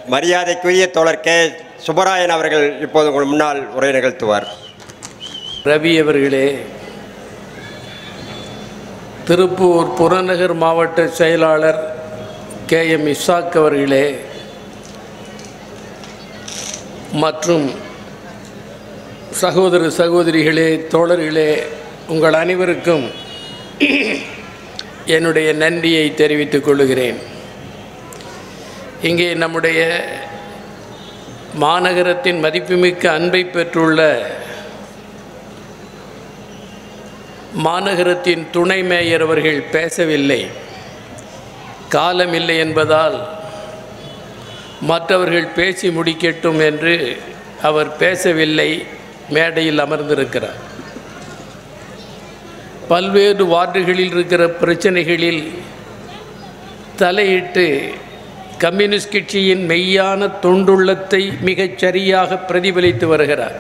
மரியாதைக்குரிய தோழர் கே சுப்பராயன் அவர்கள் இப்போது உங்கள் முன்னால் உரை நிகழ்த்துவார். ரவி அவர்களே, திருப்பூர் புறநகர் மாவட்ட செயலாளர் KM இசாக் அவர்களே மற்றும் சகோதர சகோதரிகளே, தோழர்களே, உங்கள் அனைவருக்கும் என்னுடைய நன்றியை தெரிவித்துக் கொள்கிறேன். இங்கே நம்முடைய மாநகரத்தின் மதிப்புமிக்க அன்பை பெற்றுள்ள மாநகரத்தின் துணை மேயர் அவர்கள் பேசவில்லை. காலமில்லை என்பதால் மற்றவர்கள் பேசி முடிக்கட்டும் என்று அவர் பேசவில்லை, மேடையில் அமர்ந்திருக்கிறார். பல்வேறு வார்டுகளில் இருக்கிற பிரச்சனைகளில் தலையிட்டு கம்யூனிஸ்ட் கட்சியின் மெய்யான தொண்டுள்ளத்தை மிகச் சரியாக பிரதிபலித்து வருகிறார்.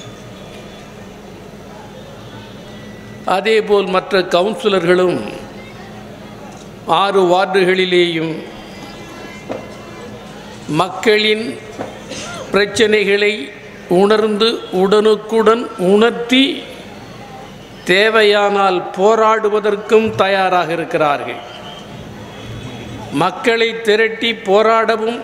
அதேபோல் மற்ற கவுன்சிலர்களும் 6 வார்டுகளிலேயும் மக்களின் பிரச்சனைகளை உணர்ந்து உடனுக்குடன் உணர்த்தி தேவையானால் போராடுவதற்கும் தயாராக இருக்கிறார்கள். மக்களை திரட்டி போராடவும்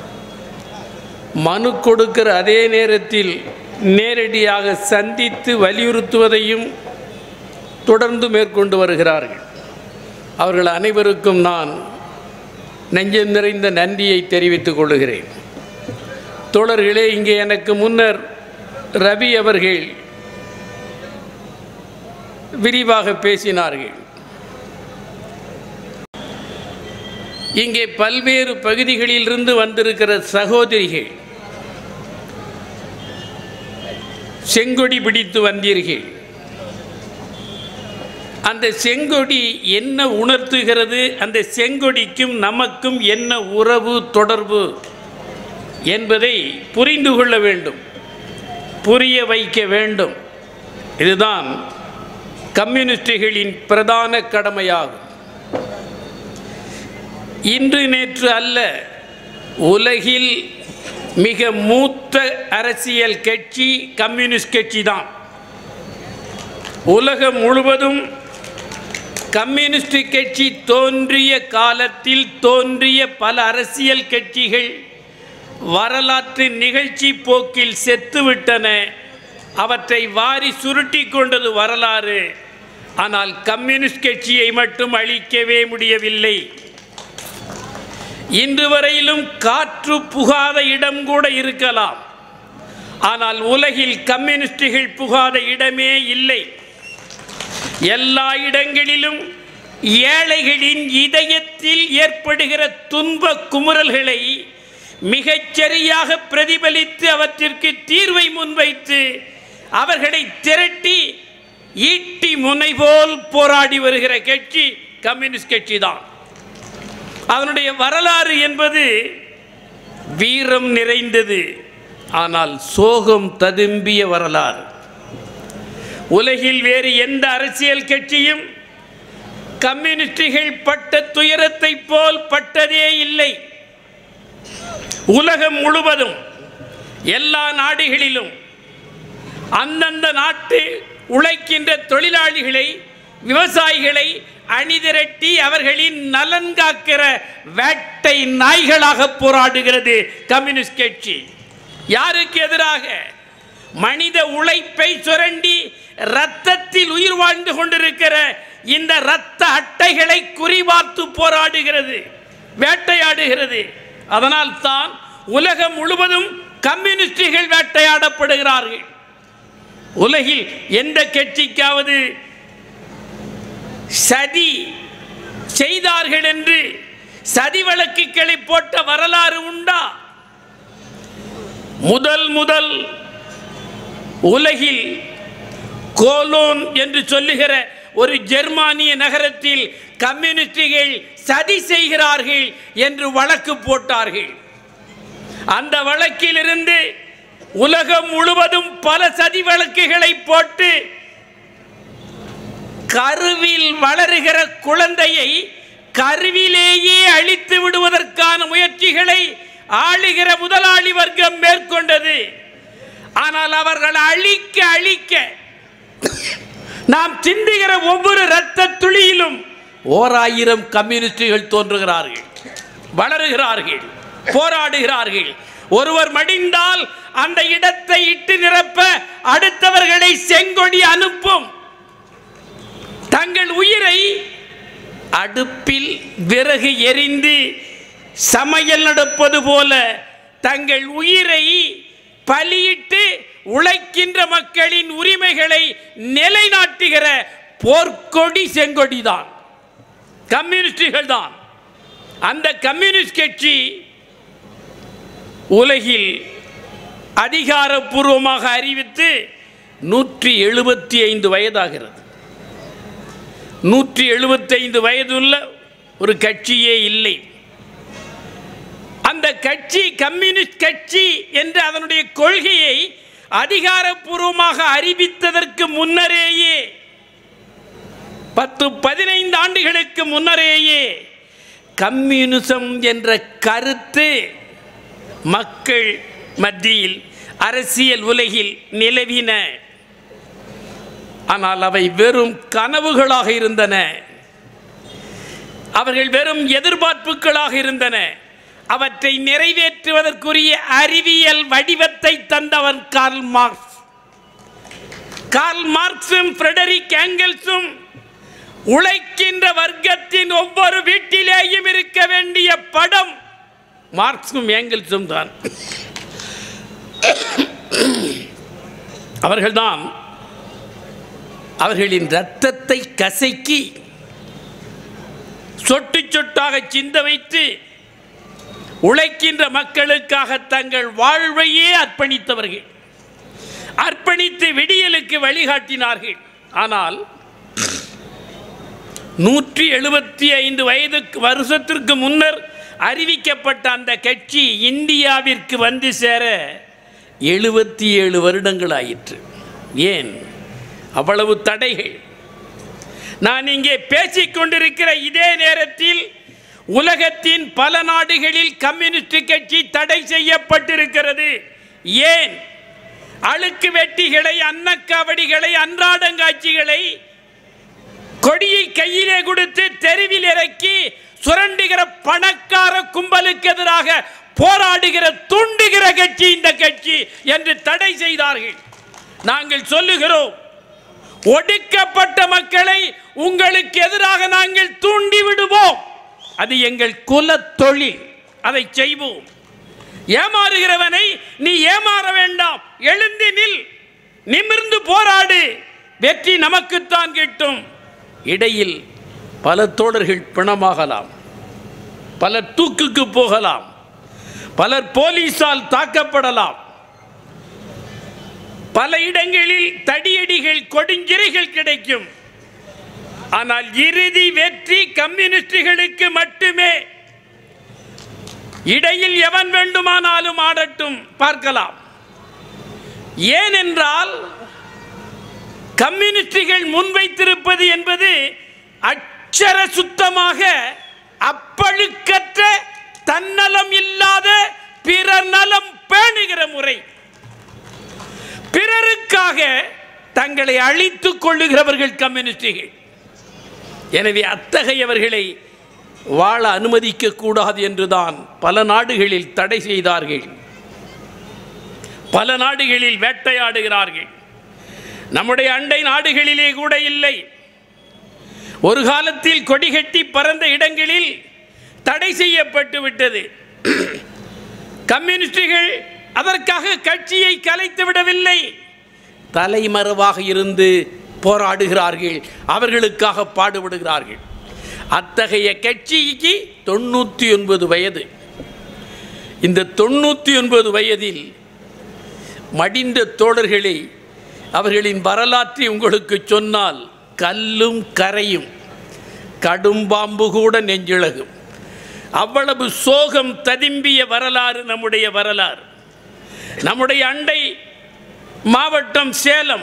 மனு கொடுக்கிற அதே நேரத்தில் நேரடியாக சந்தித்து வலியுறுத்துவதையும் தொடர்ந்து மேற்கொண்டு வருகிறார்கள். அவர்கள் அனைவருக்கும் நான் நெஞ்சம் நிறைந்த நன்றியை தெரிவித்துக் கொள்கிறேன். தோழர்களே, இங்கே எனக்கு முன்னர் ரவி அவர்கள் விரிவாக பேசினார்கள். இங்கே பல்வேறு பகுதிகளிலிருந்து வந்திருக்கிற சகோதரிகள் செங்கொடி பிடித்து வந்தீர்கள். அந்த செங்கொடி என்ன உணர்த்துகிறது, அந்த செங்கொடிக்கும் நமக்கும் என்ன உறவு தொடர்பு என்பதை புரிந்து கொள்ள வேண்டும், புரிய வைக்க வேண்டும். இதுதான் கம்யூனிஸ்டுகளின் பிரதான கடமையாகும். இன்று நேற்று அல்ல, உலகில் மிக மூத்த அரசியல் கட்சி கம்யூனிஸ்ட் கட்சி தான். உலகம் முழுவதும் கம்யூனிஸ்ட் கட்சி தோன்றிய காலத்தில் தோன்றிய பல அரசியல் கட்சிகள் வரலாற்று நிகழ்ச்சி போக்கில் செத்துவிட்டன. அவற்றை வாரி சுருட்டி கொண்டது வரலாறு. ஆனால் கம்யூனிஸ்ட் கட்சியை மட்டும் அழிக்கவே முடியவில்லை. இன்று வரையிலும் காற்று புகாத இடம் கூட இருக்கலாம், ஆனால் உலகில் கம்யூனிஸ்டுகள் புகாத இடமே இல்லை. எல்லா இடங்களிலும் ஏழைகளின் இதயத்தில் ஏற்படுகிற துன்ப குமுறல்களை மிகச்சரியாக பிரதிபலித்து அவற்றிற்கு தீர்வை முன்வைத்து அவர்களை திரட்டி ஈட்டி முனை போல் போராடி வருகிற கட்சி கம்யூனிஸ்ட் கட்சி தான். அதனுடைய வரலாறு என்பது வீரம் நிறைந்தது, ஆனால் சோகம் ததும்பிய வரலாறு. உலகில் வேறு எந்த அரசியல் கட்சியும் கம்யூனிஸ்டுகள் பட்ட துயரத்தை போல் பட்டதே இல்லை. உலகம் முழுவதும் எல்லா நாடுகளிலும் அந்தந்த நாட்டு உழைக்கின்ற தொழிலாளிகளை, விவசாயிகளை அணிதிரட்டி அவர்களின் நலன் காக்கிற வேட்டை நாய்களாக போராடுகிறது கம்யூனிஸ்ட் கட்சி. யாருக்கு எதிராக? மனித உழைப்பை சுரண்டி இரத்தத்தில் உயிர் வாழ்ந்து கொண்டிருக்கிற இந்த இரத்த அட்டைகளை குறிபார்த்து போராடுகிறது, வேட்டையாடுகிறது. அதனால் தான் உலகம் முழுவதும் கம்யூனிஸ்டுகள் வேட்டையாடப்படுகிறார்கள். உலகில் எந்த கட்சிக்காவது சதி செய்தார்கள் என்று சதி வழக்குகளை போட்ட வரலாறு உண்டா? முதல் உலகில் கோலோன் என்று சொல்லுகிற ஒரு ஜெர்மானிய நகரத்தில் கம்யூனிஸ்டுகள் சதி செய்கிறார்கள் என்று வழக்கு போட்டார்கள். அந்த வழக்கிலிருந்து உலகம் முழுவதும் பல சதி வழக்குகளை போட்டு கருவில் வளருகிற குழந்தையை கருவிலேயே அழித்து விடுவதற்கான முயற்சிகளை ஆளுகிற முதலாளி வர்க்கம் மேற்கொண்டது. ஆனால் அவர்கள் அழிக்க அழிக்க நாம் சிந்துகிற ஒவ்வொரு இரத்த துளியிலும் 1000 கம்யூனிஸ்டுகள் தோன்றுகிறார்கள், வளருகிறார்கள், போராடுகிறார்கள். ஒருவர் மடிந்தால் அந்த இடத்தை இட்டு நிரப்ப அடுத்தவர்களை செங்கொடி அனுப்பும். தங்கள் உயிரை அடுப்பில் விறகு எரிந்து சமையல் நடப்பது போல தங்கள் உயிரை பலியிட்டு உழைக்கின்ற மக்களின் உரிமைகளை நிலைநாட்டுகிற போர்க்கொடி செங்கொடிதான், கம்யூனிஸ்டுகள் தான். அந்த கம்யூனிஸ்ட் கட்சி உலகில் அதிகாரப்பூர்வமாக அறிவித்து 175 வயதாகிறது. 175 வயதுள்ள ஒரு கட்சியே இல்லை. அந்த கட்சி கம்யூனிஸ்ட் கட்சி என்று அதனுடைய கொள்கையை அதிகாரப்பூர்வமாக அறிவித்ததற்கு முன்னரேயே 10-15 ஆண்டுகளுக்கு முன்னரேயே கம்யூனிசம் என்ற கருத்து மக்கள் மத்தியில் அரசியல் உலகில் நிலவின. ஆனால் அவை வெறும் கனவுகளாக இருந்தன, அவர்கள் வெறும் எதிர்பார்ப்புகளாக இருந்தன. அவற்றை நிறைவேற்றுவதற்குரிய அறிவியல் வடிவத்தை தந்தவன் கார்ல் மார்க்ஸ். கார்ல் மார்க்ஸும் ஃபிரெடரிக் ஏங்கல்ஸும் உழைக்கின்ற வர்க்கத்தின் ஒவ்வொரு வீட்டிலேயும் இருக்க வேண்டிய படம் மார்க்ஸும் ஏங்கல்ஸும் தான். அவர்கள்தான் அவர்களின் இரத்தத்தை கசக்கி சொட்டு சொட்டாக சிந்த வைத்து உழைக்கின்ற மக்களுக்காக தங்கள் வாழ்வையே அர்ப்பணித்தவர்கள், அர்ப்பணித்து விடியலுக்கு வழிகாட்டினார்கள். ஆனால் 175 வருஷத்திற்கு முன்னர் அறிவிக்கப்பட்ட அந்த கட்சி இந்தியாவிற்கு வந்து சேர 77 வருடங்கள் ஆயிற்று. ஏன் அவ்வளவு தடைகள்? நான் இங்கே பேசிக்கொண்டிருக்கிற இதே நேரத்தில் உலகத்தின் பல நாடுகளில் கம்யூனிஸ்ட் கட்சி தடை செய்யப்பட்டிருக்கிறது. ஏன்? அழுக்கு வெட்டிகளை, அன்னக்காவடிகளை, அன்றாடங்காட்சிகளை கொடியை கையிலே கொடுத்து தெருவில் இறக்கி சுரண்டுகிற பணக்கார கும்பலுக்கு எதிராக போராடுகிற தூண்டுகிற கட்சி இந்த கட்சி என்று தடை செய்தார்கள். நாங்கள் சொல்லுகிறோம், ஒடுக்கப்பட்ட மக்களை உங்களுக்கு எதிராக நாங்கள் தூண்டி விடுவோம். அது எங்கள் குல தொழில், அதை செய்வோம். ஏமாறுகிறவனை நீ ஏமாற வேண்டாம், எழுந்து நில், நிமிர்ந்து போராடு, வெற்றி நமக்குத்தான் கிட்டும். இடையில் பல தோழர்கள் பிணமாகலாம், பலர் தூக்குக்கு போகலாம், பலர் போலீசால் தாக்கப்படலாம், பல இடங்களில் தடியடிகள், கொடுஞ்சிறைகள் கிடைக்கும். ஆனால் இறுதி வெற்றி கம்யூனிஸ்டுகளுக்கு மட்டுமே. இடையில் எவன் வேண்டுமானாலும் ஆடட்டும், பார்க்கலாம். ஏனென்றால் கம்யூனிஸ்டுகள் முன்வைத்திருப்பது என்பது அட்சர சுத்தமாக அப்பழுக்கற்ற, தன்னலம் இல்லாத, பிறர் நலம் பேணுகிற முறை. பிறருக்காக தங்களை அழித்துக் கொள்ளுகிறவர்கள் கம்யூனிஸ்டுகள். எனவே அத்தகையவர்களை வாழ அனுமதிக்க கூடாது என்றுதான் பல நாடுகளில் தடை செய்தார்கள், பல நாடுகளில் வேட்டையாடுகிறார்கள். நம்முடைய அண்டை நாடுகளிலே கூட இல்லை. ஒரு காலத்தில் கொடிகட்டி பறந்த இடங்களில் தடை செய்யப்பட்டு விட்டது. கம்யூனிஸ்டுகள் அதற்காக கட்சியை கலைத்து விடவில்லை, தலைமறைவாக இருந்து போராடுகிறார்கள், அவர்களுக்காக பாடுபடுகிறார்கள். அத்தகைய கட்சிக்கு 99 வயது. இந்த 99 வயதில் மடிந்த தோழர்களை, அவர்களின் வரலாற்றை உங்களுக்கு சொன்னால் கல்லும் கரையும், கடும்பாம்பு கூட நெஞ்சிழகும். அவ்வளவு சோகம் ததும்பிய வரலாறு நம்முடைய வரலாறு. நம்முடைய அண்டை மாவட்டம் சேலம்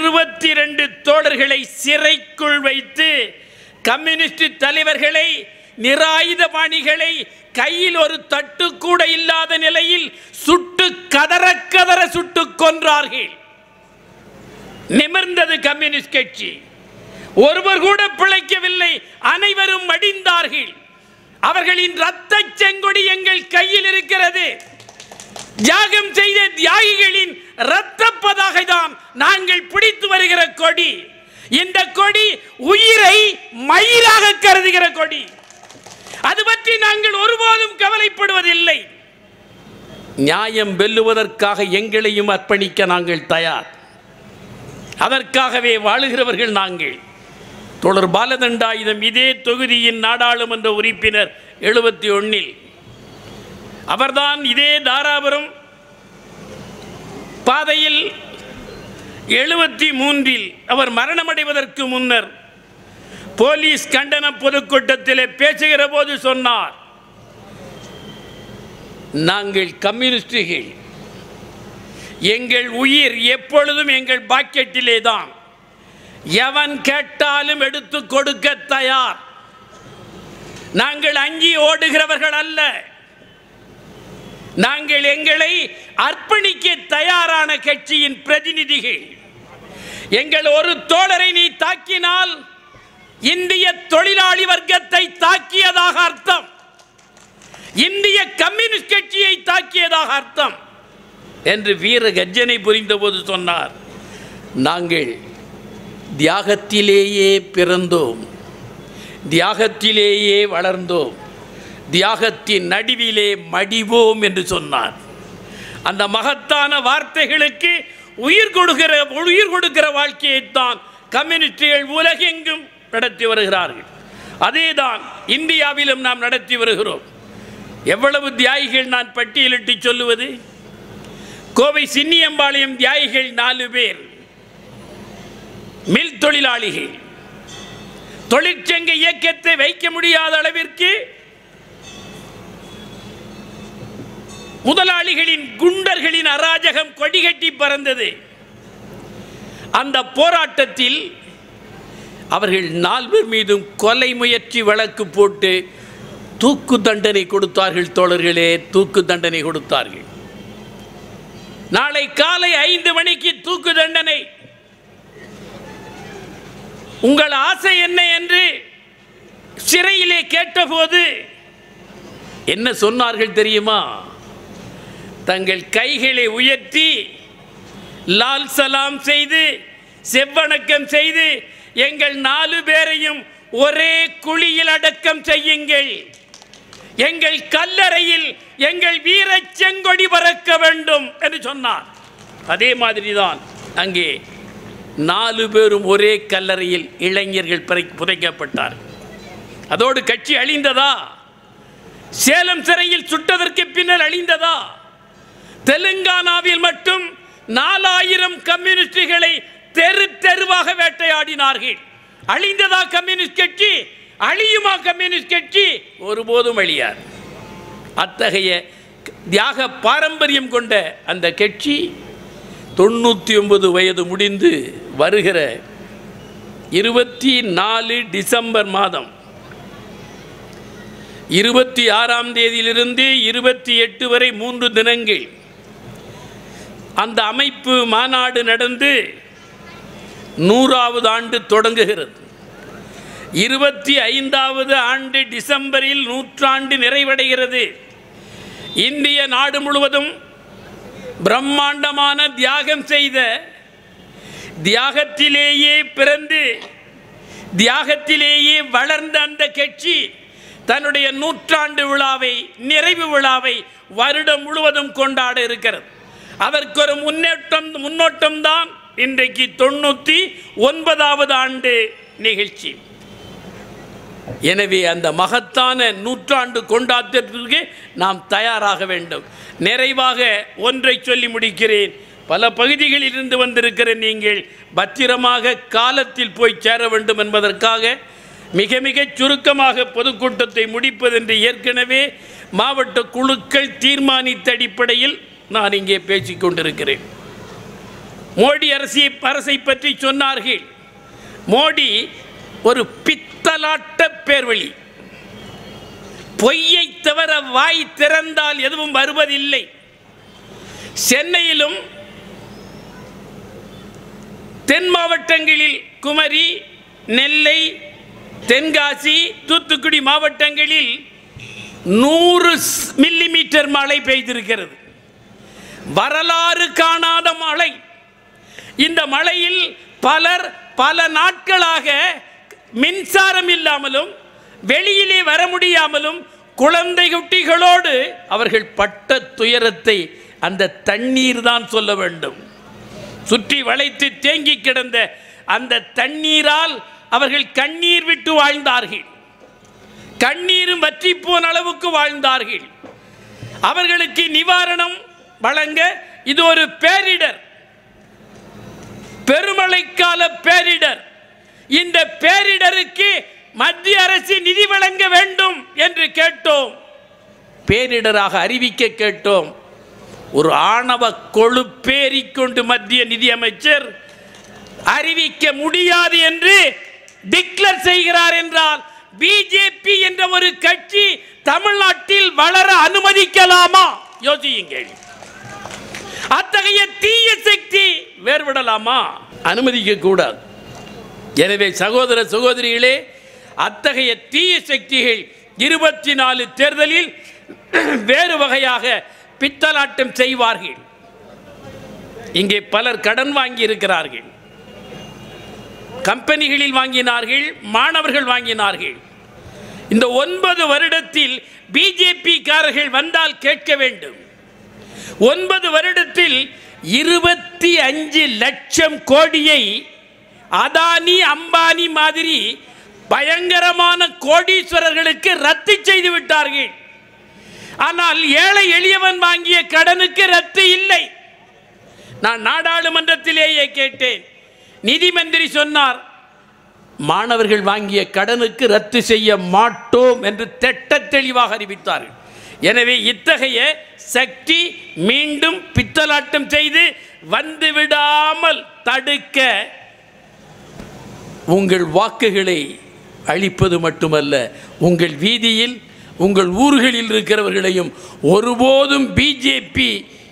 22 தோழர்களை சிறைக்குள் வைத்து கம்யூனிஸ்ட் தலைவர்களை நிராயுதபாணிகளை கையில் ஒரு தட்டு கூட இல்லாத நிலையில் சுட்டு கதற கதற சுட்டு கொன்றார்கள். நிமிர்ந்தது கம்யூனிஸ்ட் கட்சி. ஒருவர் கூட பிழைக்கவில்லை, அனைவரும் மடிந்தார்கள். அவர்களின் இரத்த செங்கொடி எங்கள் கையில் இருக்கிறது. தியாகம் செய்த தியாகிகளின் இரத்த பதாகை தான் நாங்கள் பிடித்து வருகிற கொடி. இந்த கொடி உயிரை மயிராக கருதுகிற கொடி. அது பற்றி நாங்கள் ஒருபோதும் கவலைப்படுவதில்லை. நியாயம் வெல்லுவதற்காக எங்களையும் அர்ப்பணிக்க நாங்கள் தயார். அதற்காகவே வாழுகிறவர்கள் நாங்கள். தோழர் பாலதண்டாயுதம் இதே தொகுதியின் நாடாளுமன்ற உறுப்பினர் 71 அவர்தான் இதே தாராபுரம் பாதையில் 73 அவர் மரணமடைவதற்கு முன்னர் போலீஸ் கண்டன பொதுக்கூட்டத்தில் பேசுகிற போது சொன்னார், நாங்கள் கம்யூனிஸ்டுகள், எங்கள் உயிர் எப்பொழுதும் எங்கள் பாக்கெட்டிலே தான், எவன் கேட்டாலும் எடுத்து கொடுக்க தயார். நாங்கள் அங்கி ஓடுகிறவர்கள் அல்ல. நாங்கள் எங்களை அர்ப்பணிக்க தயாரான கட்சியின் பிரதிநிதிகள். எங்கள் ஒரு தோழரை நீ தாக்கினால் இந்திய தொழிலாளி வர்க்கத்தை தாக்கியதாக அர்த்தம், இந்திய கம்யூனிஸ்ட் கட்சியை தாக்கியதாக அர்த்தம் என்று வீர கர்ஜனை புரிந்த போது சொன்னார், நாங்கள் தியாகத்திலேயே பிறந்தோம், தியாகத்திலேயே வளர்ந்தோம், தியாகத்தின் நடுவிலே மடிவோம் என்று சொன்னார். அந்த மகத்தான வார்த்தைகளுக்கு உயிர் கொடுக்கிற வாழ்க்கையைத்தான் கம்யூனிஸ்டுகள் உலகெங்கும் நடத்தி வருகிறார்கள். அதேதான் இந்தியாவிலும் நாம் நடத்தி வருகிறோம். எவ்வளவு தியாகிகள் நான் பட்டியலிட்டு சொல்லுவது? கோவை சின்னியம்பாளையம் தியாகிகள் 4 பேர், மில் தொழிலாளிகள். தொழிற்சங்க இயக்கத்தை வைக்க முடியாத அளவிற்கு முதலாளிகளின் குண்டர்களின் அராஜகம் கொடிகட்டி பறந்தது. அந்த போராட்டத்தில் அவர்கள் 4 பேர் மீதும் கொலை முயற்சி வழக்கு போட்டு தூக்கு தண்டனை கொடுத்தார்கள். தோழர்களே, தூக்கு தண்டனை கொடுத்தார்கள். நாளை காலை 5 மணிக்கு தூக்கு தண்டனை. உங்கள் ஆசை என்ன என்று சிறையிலே கேட்டபோது என்ன சொன்னார்கள் தெரியுமா? தங்கள் கைகளை உயர்த்தி லால் சலாம் செய்து செவ்வணக்கம் செய்து எங்கள் 4 பேரையும் ஒரே குழியில் அடக்கம் செய்யுங்கள், எங்கள் கல்லறையில் எங்கள் வீர செங்கொடி பறக்க வேண்டும் என்று சொன்னார். அதே மாதிரிதான் அங்கே 4 பேரும் ஒரே கல்லறையில் இளைஞர்கள் புதைக்கப்பட்டார். அதோடு கட்சி அழிந்ததா? சேலம் சிறையில் சுட்டதற்கு பின்னர் அழிந்ததா? தெலுங்கானாவில் மட்டும் 4000 கம்யூனிஸ்டுகளை தெரு தெருவாக வேட்டையாடினார்கள். அழிந்ததா கம்யூனிஸ்ட் கட்சி? அழியுமா கம்யூனிஸ்ட் கட்சி? ஒருபோதும் அழியாது. அத்தகைய தியாக பாரம்பரியம் கொண்ட அந்த கட்சி 99 வயது முடிந்து வருகிற 24 டிசம்பர் மாதம் 26ஆம் தேதியிலிருந்து 28 வரை 3 தினங்கள் அந்த அமைப்பு மாநாடு நடந்து 100வது ஆண்டு தொடங்குகிறது. 25வது ஆண்டு டிசம்பரில் 100ஆண்டு நிறைவடைகிறது. இந்திய நாடு முழுவதும் பிரம்மாண்டமான தியாகம் செய்த, தியாகத்திலேயே பிறந்து தியாகத்திலேயே வளர்ந்த அந்த கட்சி தன்னுடைய 100ஆண்டு விழாவை, நிறைவு விழாவை வருடம் முழுவதும் கொண்டாட இருக்கிறது. அதற்கு ஒரு முன்னோட்டம் தான் இன்றைக்கு 99வது ஆண்டு நிகழ்ச்சி. எனவே அந்த மகத்தான 100ஆண்டு கொண்டாட்டத்திற்கு நாம் தயாராக வேண்டும். நிறைவாக ஒன்றை சொல்லி முடிக்கிறேன். பல பகுதிகளில் இருந்து வந்திருக்கிற நீங்கள் பத்திரமாக காலத்தில் போய் சேர வேண்டும் என்பதற்காக மிக சுருக்கமாக பொதுக்கூட்டத்தை முடிப்பதென்று ஏற்கனவே மாவட்ட குழுக்கள் தீர்மானித்த அடிப்படையில் நான் இங்கே பேசிக் கொண்டிருக்கிறேன். மோடி அரசை பற்றி சொன்னார்கள். மோடி ஒரு பித்தலாட்ட பேர்வழி. பொய்யை தவிர வாய் திறந்தால் எதுவும் வருவதில்லை. சென்னையிலும் தென் மாவட்டங்களில் குமரி, நெல்லை, தென்காசி, தூத்துக்குடி மாவட்டங்களில் 100 மில்லிமீட்டர் மழை பெய்திருக்கிறது. வரலாறு காணாத மழை. இந்த மழையில் பலர் பல நாட்களாக மின்சாரம் இல்லாமலும் வெளியிலே வர முடியாமலும் குழந்தை குட்டிகளோடு அவர்கள் பட்ட துயரத்தை அந்த தண்ணீர் தான் சொல்ல வேண்டும். சுற்றி வளைத்து தேங்கி கிடந்த அந்த தண்ணீரால் அவர்கள் கண்ணீர் விட்டு வாழ்ந்தார்கள். கண்ணீரும் வற்றி போன அளவுக்கு வாழ்ந்தார்கள். அவர்களுக்கு நிவாரணம் வழங்க இது ஒரு பேரிடர், பெருமழைக்கால பேரிடர். இந்த பேரிடருக்கு மத்திய அரசு நிதி வழங்க வேண்டும் என்று கேட்டோம். பேரிடராக அறிவிக்க கேட்டோம். ஒரு ஆணவ கொழுப்பேறிக்கொண்டு மத்திய நிதியமைச்சர் அறிவிக்க முடியாது என்று டிக்ளேர் செய்கிறார் என்றால் பிஜேபி என்ற ஒரு கட்சி தமிழ்நாட்டில் வளர அனுமதிக்கலாமா? யோசியுங்கள். அத்தகைய தீய சக்தி வேறுபடலாமா? அனுமதிக்க கூடாது. எனவே சகோதர சகோதரிகளே, அத்தகைய தீய சக்திகள் 24 தேர்தலில் வேறு வகையாக பித்தலாட்டம் செய்வார்கள். இங்கே பலர் கடன் வாங்கி இருக்கிறார்கள். கம்பெனிகளில் வாங்கினார்கள், மாணவர்கள் வாங்கினார்கள். இந்த 9 வருடத்தில் பிஜேபி காரர்கள் வந்தால் கேட்க வேண்டும். 9 வருடத்தில் 25 லட்சம் கோடியை அதானி, அம்பானி மாதிரி பயங்கரமான கோடீஸ்வரர்களுக்கு ரத்து செய்து விட்டார்கள். ஆனால் ஏழை எளியவன் வாங்கிய கடனுக்கு ரத்து இல்லை. நான் நாடாளுமன்றத்திலேயே கேட்டேன். நிதி மந்திரி சொன்னார், மாணவர்கள் வாங்கிய கடனுக்கு ரத்து செய்ய மாட்டோம் என்று திட்டத் தெளிவாக அறிவித்தார்கள். எனவே இத்தகைய சக்தி மீண்டும் பித்தலாட்டம் செய்து வந்துவிடாமல் தடுக்க உங்கள் வாக்குகளை அளிப்பது மட்டுமல்ல, உங்கள் வீதியில் உங்கள் ஊர்களில் இருக்கிறவர்களையும் ஒருபோதும் பிஜேபி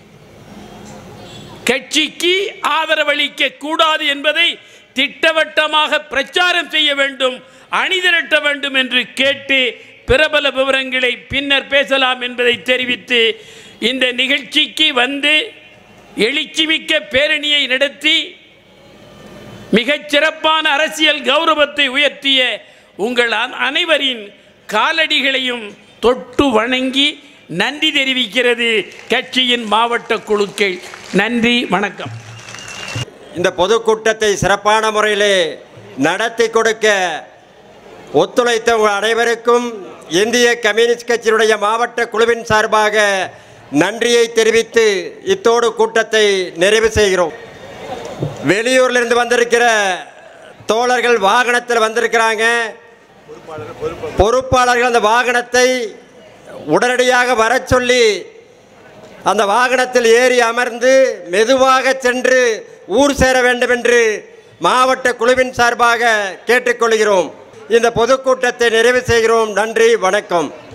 கட்சிக்கு ஆதரவளிக்க கூடாது என்பதை திட்டவட்டமாக பிரச்சாரம் செய்ய வேண்டும், அணிதிரட்ட வேண்டும் என்று கேட்டு பிரபல விவரங்களை பின்னர் பேசலாம் என்பதை தெரிவித்து இந்த நிகழ்ச்சிக்கு வந்து எழுச்சிமிக்க பேரணியை நடத்தி மிகச் சிறப்பான அரசியல் கௌரவத்தை உயர்த்திய உங்கள் அனைவரின் காலடிகளையும் தொட்டு வணங்கி நன்றி தெரிவிக்கிறது கட்சியின் மாவட்ட குழுக்கள். நன்றி, வணக்கம். இந்த பொதுக்கூட்டத்தை சிறப்பான முறையிலே நடத்தி கொடுக்க ஒத்துழைத்த உங்கள் அனைவருக்கும் இந்திய கம்யூனிஸ்ட் கட்சியினுடைய மாவட்ட குழுவின் சார்பாக நன்றியை தெரிவித்து இத்தோடு கூட்டத்தை நிறைவு செய்கிறோம். வெளியூரிலிருந்து வந்திருக்கிற தோழர்கள் வாகனத்தில் வந்திருக்கிறாங்க. பொறுப்பாளர்கள் அந்த வாகனத்தை உடனடியாக வர சொல்லி அந்த வாகனத்தில் ஏறி அமர்ந்து மெதுவாக சென்று ஊர் சேர வேண்டும் என்று மாவட்ட குழுவின் சார்பாக கேட்டுக்கொள்கிறோம். இந்த பொதுக்கூட்டத்தை நிறைவு செய்கிறோம். நன்றி, வணக்கம்.